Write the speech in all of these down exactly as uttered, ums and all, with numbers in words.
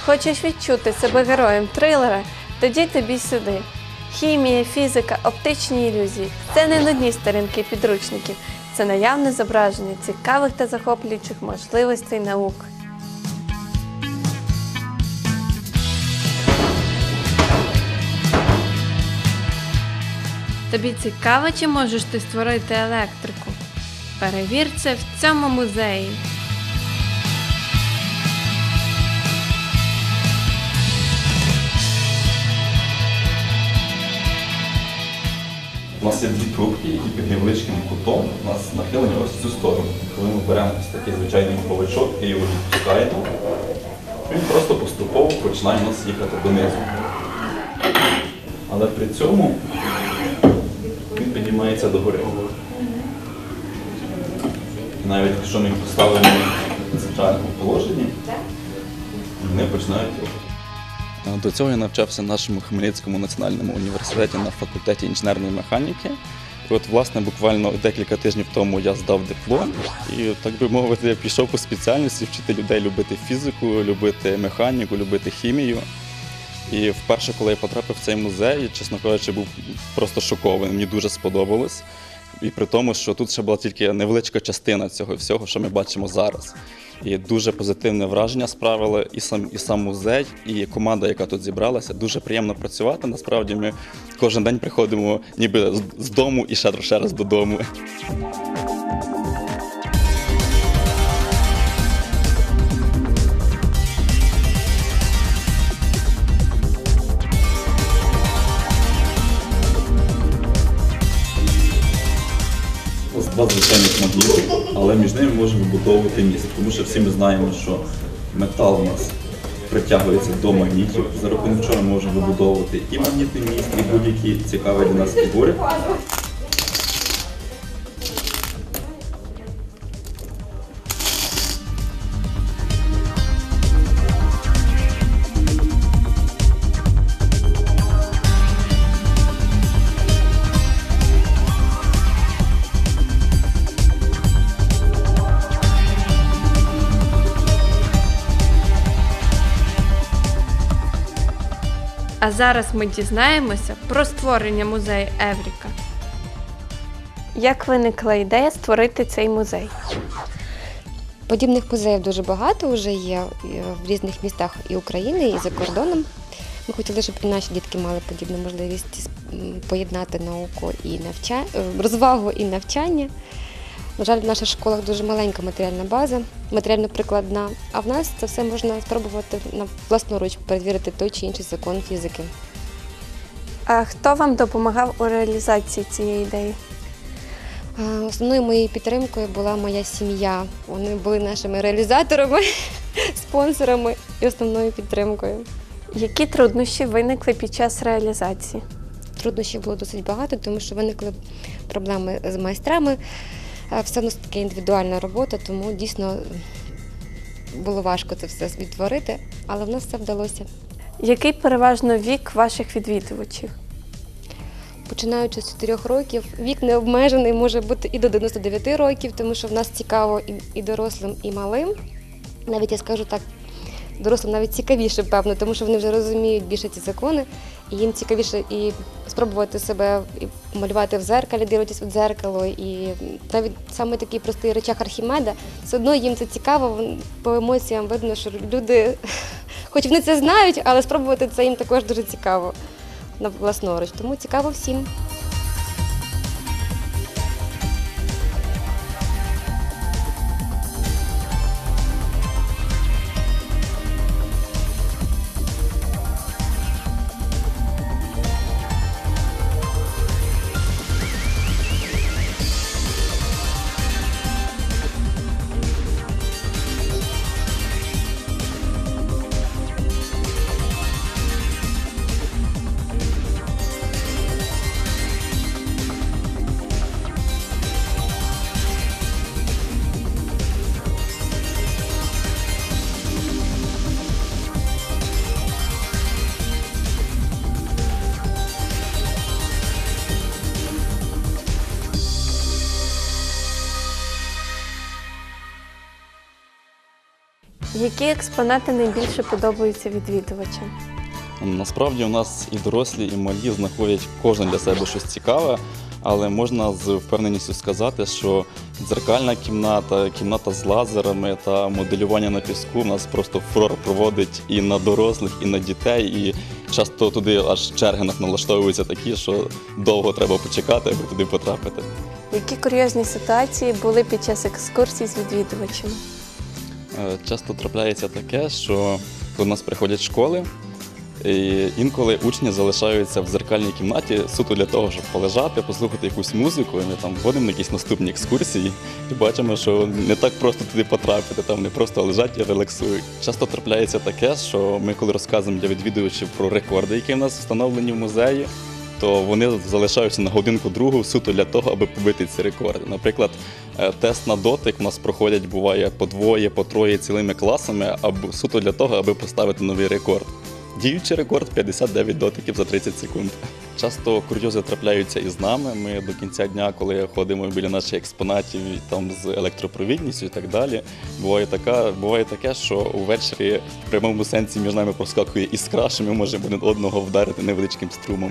Хочеш відчути себе героєм трилера? Тоді тобі сюди. Хімія, фізика, оптичні ілюзії – це не нудні сторінки підручників. Це наявне зображення цікавих та захоплюючих можливостей наук. Тобі цікаво, чи можеш ти створити електрику? Перевір це в цьому музеї. У нас є дві трубки, які під невеличким кутом у нас нахилені ось в цю сторону. Коли ми беремо ось такий звичайний павичок і його відпускаємо, він просто поступово починає у нас їхати донизу. Але при цьому він піднімається догори. І навіть якщо ми їх поставимо в звичайному положенні, вони починають рухати. До цього я навчався в нашому Хмельницькому національному університеті на факультеті інженерної механіки. І от, власне, буквально декілька тижнів тому я здав диплом і, так би мовити, я пішов по спеціальності вчити людей любити фізику, любити механіку, любити хімію. І вперше, коли я потрапив в цей музей, чесно кажучи, був просто шокований. Мені дуже сподобалось. І при тому, що тут ще була тільки невеличка частина цього всього, що ми бачимо зараз. І дуже позитивне враження справили і сам, і сам музей, і команда, яка тут зібралася. Дуже приємно працювати. Насправді ми кожен день приходимо ніби з дому і ще, ще раз додому. Два звичайних магніти, але між ними можемо вибудовувати міст. Тому що всі ми знаємо, що метал у нас притягується до магнітів, за рахунок чого ми можемо вибудовувати і магнітний міст, і будь-які цікаві для нас фігури. А зараз ми дізнаємося про створення музею Евріка. Як виникла ідея створити цей музей? Подібних музеїв дуже багато вже є в різних містах і України, і за кордоном. Ми хотіли, щоб і наші дітки мали подібну можливість поєднати науку і навчання, розвагу і навчання. На жаль, в наших школах дуже маленька матеріальна база, матеріально-прикладна, а в нас це все можна спробувати на власноруч перевірити той чи інший закон фізики. А хто вам допомагав у реалізації цієї ідеї? Основною моєю підтримкою була моя сім'я. Вони були нашими реалізаторами, спонсорами і основною підтримкою. Які труднощі виникли під час реалізації? Труднощів було досить багато, тому що виникли проблеми з майстрами. Все у нас таке індивідуальна робота, тому дійсно було важко це все відтворити, але в нас все вдалося. Який переважно вік ваших відвідувачів? Починаючи з чотирьох років, вік не обмежений, може бути і до дев'яноста дев'яти років, тому що в нас цікаво і, і дорослим, і малим. Навіть, я скажу так, дорослим навіть цікавіше, певно, тому що вони вже розуміють більше ці закони, і їм цікавіше і спробувати себе і малювати в дзеркалі, дивитись у дзеркало, і навіть саме такий простий речах Архімеда, все одно їм це цікаво, по емоціям видно, що люди, хоч вони це знають, але спробувати це їм також дуже цікаво на власноруч, тому цікаво всім. Які експонати найбільше подобаються відвідувачам? Насправді у нас і дорослі, і малі знаходять кожен для себе щось цікаве, але можна з впевненістю сказати, що дзеркальна кімната, кімната з лазерами та моделювання на піску в нас просто фурор проводить і на дорослих, і на дітей, і часто туди аж черги налаштовуються такі, що довго треба почекати, аби туди потрапити. Які курйозні ситуації були під час екскурсій з відвідувачами? Е, Часто трапляється таке, що до нас приходять школи, і інколи учні залишаються в дзеркальній кімнаті суто для того, щоб полежати, послухати якусь музику, і ми там вводимо на якісь наступні екскурсії і бачимо, що не так просто туди потрапити, там не просто лежать і релаксують. Часто трапляється таке, що ми коли розказуємо для відвідувачів про рекорди, які в нас встановлені в музеї, то вони залишаються на годинку-другу суто для того, аби побити ці рекорди. Наприклад, тест на дотик у нас проходять, буває, по двоє, по троє цілими класами, або суто для того, аби поставити новий рекорд. Діючий рекорд – п'ятдесят дев'ять дотиків за тридцять секунд. Часто курйози трапляються і з нами. Ми до кінця дня, коли ходимо біля наших експонатів там, з електропровідністю і так далі, буває, така, буває таке, що увечері в прямому сенсі між нами проскакує іскра, що ми можемо один одного вдарити невеличким струмом.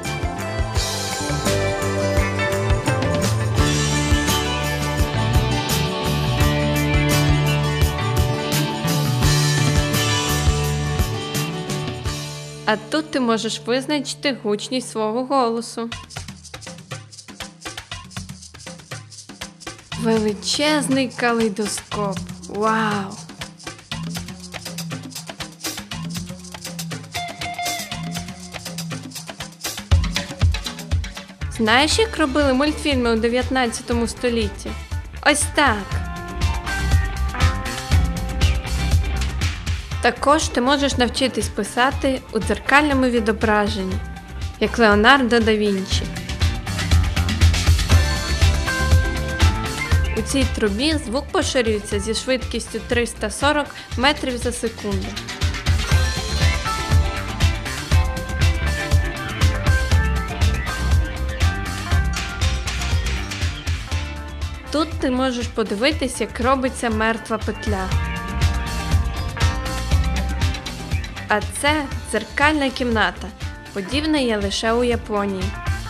А тут ти можеш визначити гучність свого голосу. Величезний калейдоскоп. Вау! Знаєш, як робили мультфільми у дев'ятнадцятому столітті? Ось так. Також ти можеш навчитись писати у дзеркальному відображенні, як Леонардо да Вінчі. У цій трубі звук поширюється зі швидкістю триста сорок метрів за секунду. Тут ти можеш подивитись, як робиться мертва петля. А це дзеркальна кімната. Подібна є лише у Японії.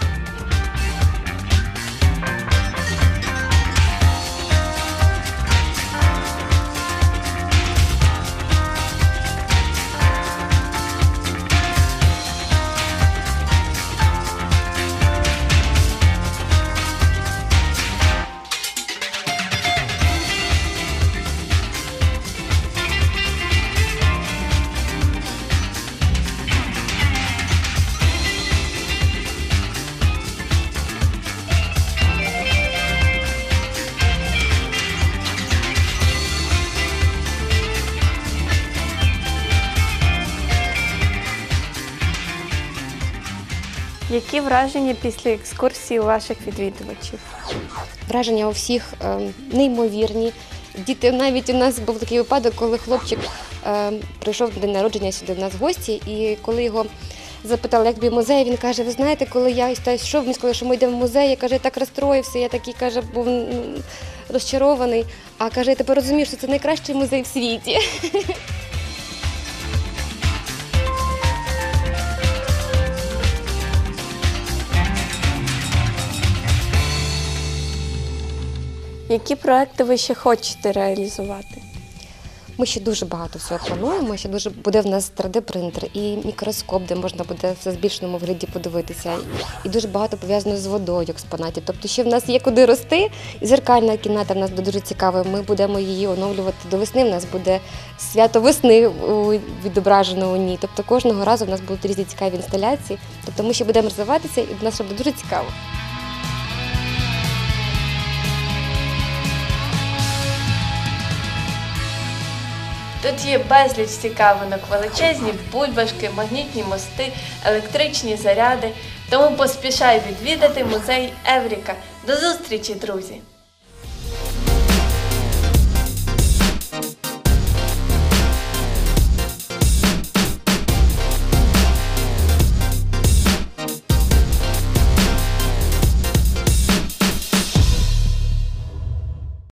Які враження після екскурсії у ваших відвідувачів? Враження у всіх е, неймовірні. Діти, навіть у нас був такий випадок, коли хлопчик е, прийшов на день народження сюди в нас в гості, і коли його запитали, як тобі музей, він каже, ви знаєте, коли я йшов, він сказав, що ми йдемо в музей, я каже, я так розстроївся, я такий, каже, був розчарований, а каже, я тепер розумію, що це найкращий музей в світі. Які проекти ви ще хочете реалізувати? Ми ще дуже багато всього плануємо, ще дуже буде в нас три де-принтер і мікроскоп, де можна буде все в збільшеному вигляді подивитися. І дуже багато пов'язано з водою експонатів. Тобто ще в нас є куди рости. І зеркальна кімната в нас буде дуже цікава. Ми будемо її оновлювати до весни. У нас буде свято весни відображено у ній. Тобто кожного разу в нас будуть різні цікаві інсталяції. Тобто ми ще будемо розвиватися і в нас ще буде дуже цікаво. Тут є безліч цікавинок, величезні бульбашки, магнітні мости, електричні заряди. Тому поспішай відвідати музей Евріка. До зустрічі, друзі!